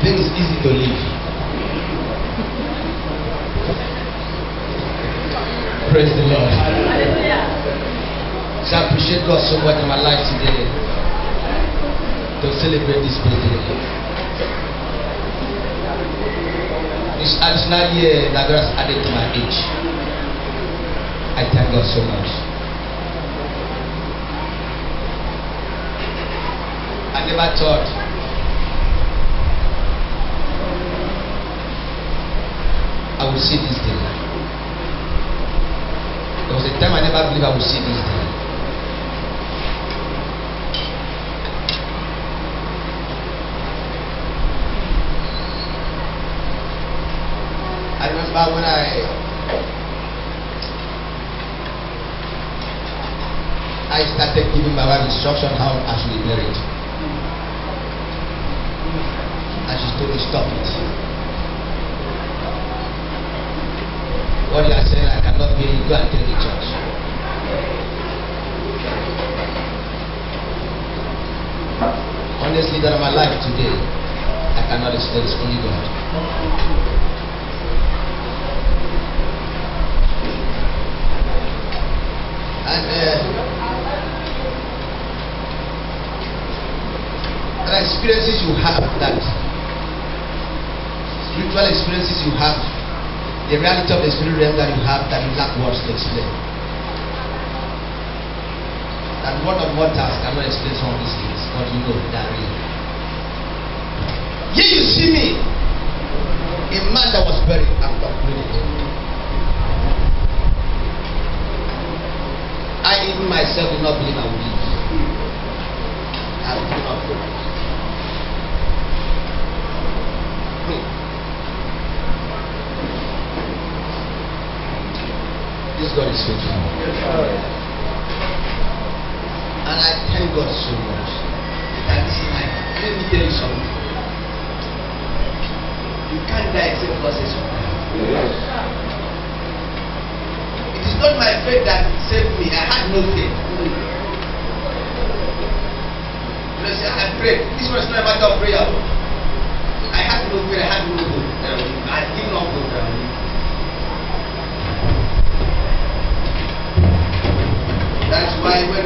think it's easy to live. Praise the Lord. So I appreciate God so much in my life today to celebrate this birthday. This additional year that God has added to my age. I thank God so much. I never thought I would see this day. There was a time I never believed I would see this day. I remember when I started giving my wife instruction how I should be married. And she told me stop it. What you are saying I cannot be, go and tell the church. Honestly, that my life today, I cannot explain, it's only God. And the experiences you have, that spiritual experiences you have, the reality of the spirit realm that you have, that you lack words to explain. That word of mortals cannot explain some of these things, but you know that real. Here you see me, a man that was buried and upgraded. I even myself did not believe I would live. I would not hope. This God is faithful. And I thank God so much that this life, let me tell you something. You can't die except God says something. It is not my faith that saved me. I had no faith. You know, say, I prayed. This was not a matter of prayer. I had no faith. I had no hope. I had given up hope. That's why when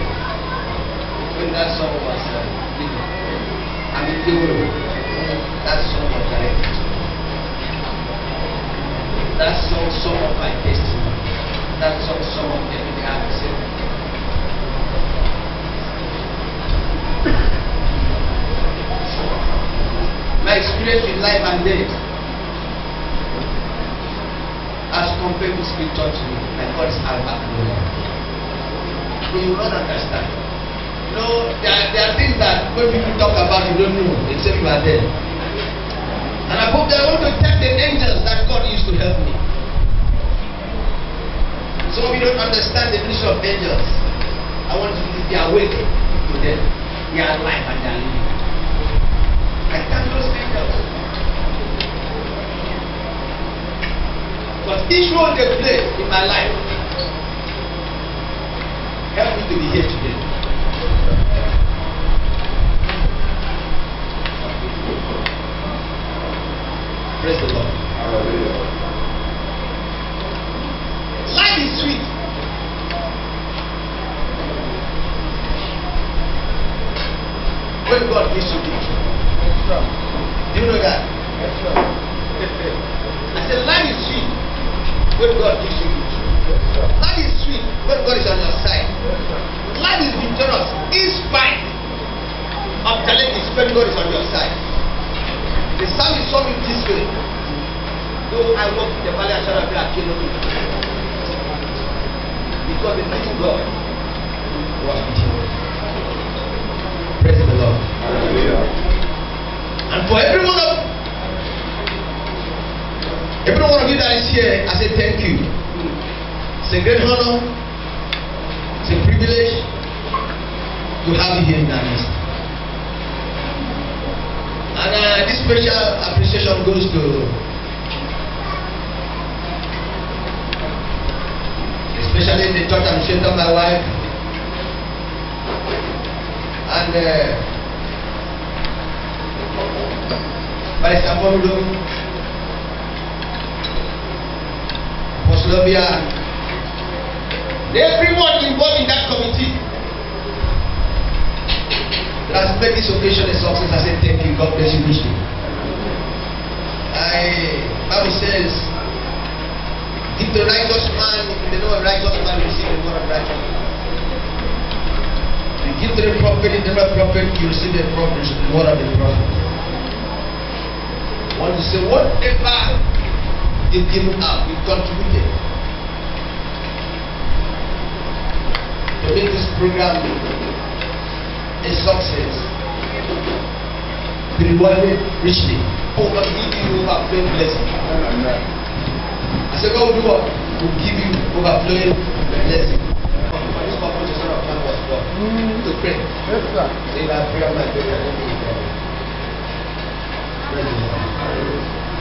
that song was that song was directed to me. That song of my testimony. That song of everything I have to say. My experience with life and death as compared to scripture to me, my God is Alpha and Omega. You will not understand. You know, there are things that when people talk about, you don't know, except you are there. And I hope that I want to tell the angels that God used to help me. Some of you don't understand the mission of angels. I want you to be awake to them. They are alive and they are living. I thank those angels. But each role they play in my life help me to be here today. Praise the Lord. Hallelujah. Life is sweet. When God gives you gift. Do you know that? I said life is sweet when God gives you gift. Life is sweet when God is on your side. Life is victorious in spite of challenges when God is on your side. The psalmist saw me this way. Though I walk in the valley of shadow of death, I cannot fear. Because the living God was with him. Praise the Lord. Hallelujah. And for every one of you that is here, I say thank you. It's a great honor. It's a privilege to have you here in our midst. And this special appreciation goes to especially the church administrator, my wife, and Barrister Mondo, Apostle Obia, everyone involved in that committee that has made this occasion a success. I say thank you. God bless you richly. Bible says, if the righteous man, if the name of righteous man receive the word of righteousness, you give to the prophet, in the name of prophet, you receive the word of the prophet. I want to say, whatever you've given up, you've contributed to make this program a success, be rewarded richly. God will give you overflowing blessing. I said, God will do what? Will give you overflowing blessing. This purpose is not a plan was God. To pray. Yes, sir. Say that prayer, my prayer. Praise the Lord.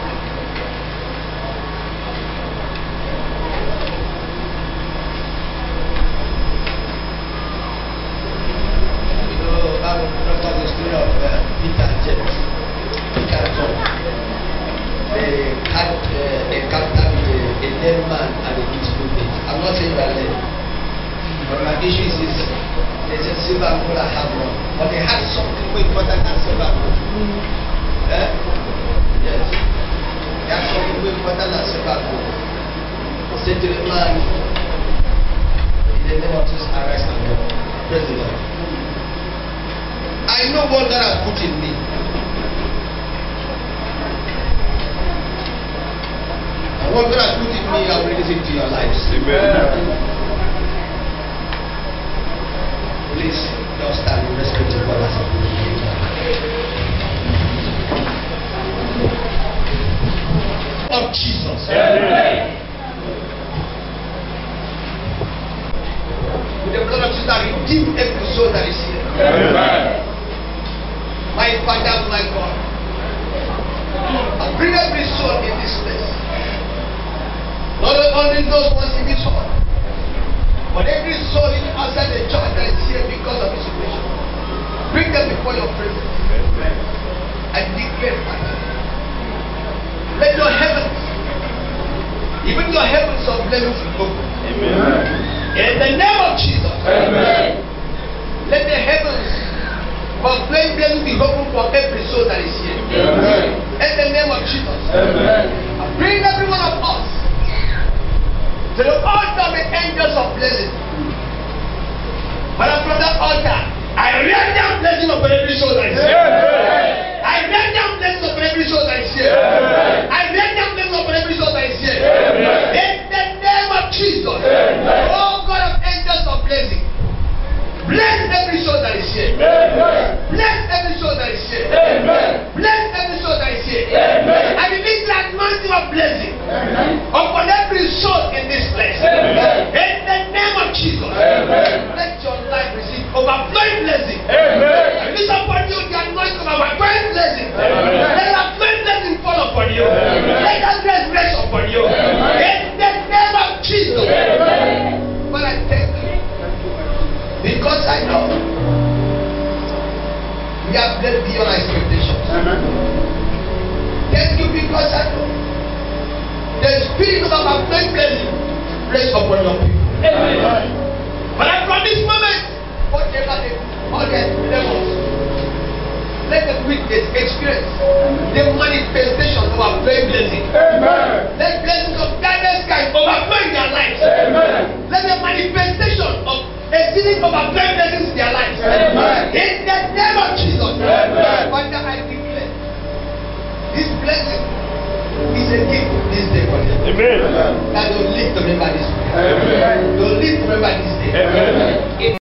I will not talk the story of Peter and James. Peter and John. They had a encounter with a lame man at a beautiful place. I'm not saying that lame, but my issue is this: they said silver and gold I have one, but they had something more important than silver and gold. Yes, they had something more important than silver and gold. They said to the man, in the name of Jesus, arise and go. Praise the Lord. I know what God has put in me. And what God has put in me, I will release it to your lives. Amen. Please, don't stand in respect to God as a of Jesus. Amen. With the blood of Jesus, I redeem every soul that is here. Amen. My Father, my God, I bring every soul in this place. Not only those ones in this hall, but every soul outside the church that is here because of this situation. Bring them before your presence. I declare, Father, let your heavens, even your heavens of blessings be open. Amen. In the name of Jesus. Amen. Let the heavens of blessings be open for every soul that is here. Amen. In the name of Jesus. Amen. I bring every one of us to the altar of the angels of blessing. But from that altar, I rain down blessing upon every soul that is here. Amen. I rain down blessing upon every soul that is here. Amen. I rain down blessing upon every soul that is here. Amen. In the name of Jesus. Amen. Oh God of angels of blessing, bless every soul that is here. Amen. Bless every soul that is here. Amen. Bless every soul that is here. Amen. I release the anointing of blessing upon every soul in this place. Amen. In the name of Jesus. Amen. Let your life receive overflowing blessing. Amen. I release upon you the anointing of overflowing blessing. Amen. Let overflowing blessing fall upon you. Amen. Let that grace rest upon you. Amen. In the name of Jesus. Amen. But I thank you, because I know we have blessed beyond our expectations. Amen. Thank you, because I know the spirit of overflowing blessing rests upon your people. Amen. But from this moment, whatever all the levels, let them witness, experience the manifestation of overflowing blessing. Amen. Let blessings of diverse kinds overflow in their lives. Amen. Let the manifestation of exceeding overflowing blessings in their lives. Amen. In the name of Jesus. Amen. Father, I declare this blessing is a gift this day for them. Amen. That they'll live to remember this day. Amen. They'll live to remember this day. Amen.